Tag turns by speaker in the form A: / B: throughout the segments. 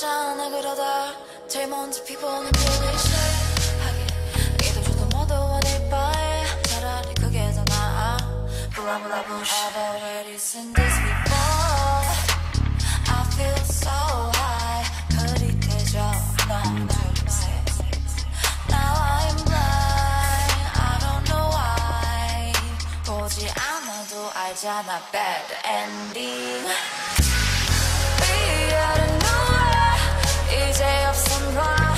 A: 없잖아 그러다 제일 먼저 피부는 클리셰하게 이도저도 모두 어디 바에 차라리 그게 더 나아 Blah blah bullshit I've already seen this before I feel so high 흐릿해져 하나 둘셋 Now I'm blind I don't know why 보지 않아도 알잖아 bad ending We out of nowhere 이제 없음 봐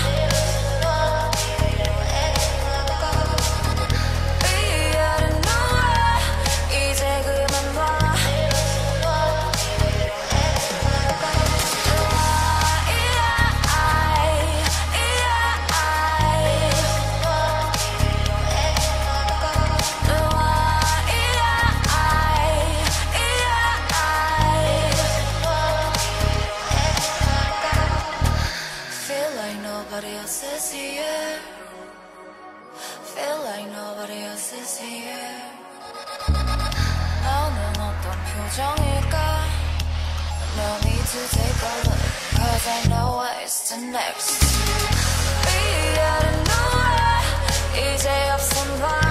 A: Nobody else is here Feel like nobody else is here 너는 어떤 표정일까 No need to take a look Cause I know what's the next We out of nowhere 이제 없음 봐